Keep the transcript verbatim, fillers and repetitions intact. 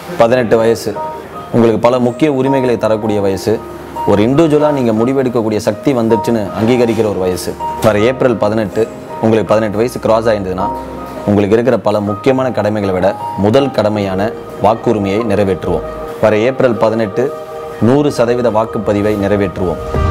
பதினெட்டு வயசு உங்களுக்கு பல முக்கிய உரிமைகளை தரக்கூடிய வயசு. ஒரு இண்டிவிஜுவலாக நீங்கள் முடிவெடுக்கக்கூடிய சக்தி வந்துடுச்சுன்னு அங்கீகரிக்கிற ஒரு வயசு. வர ஏப்ரல் பதினெட்டு உங்களுக்கு பதினெட்டு வயசு கிராஸ் ஆகிருந்ததுன்னா உங்களுக்கு இருக்கிற பல முக்கியமான கடமைகளை விட முதல் கடமையான வாக்குரிமையை நிறைவேற்றுவோம். வர ஏப்ரல் பதினெட்டு நூறு சதவீத வாக்குப்பதிவை நிறைவேற்றுவோம்.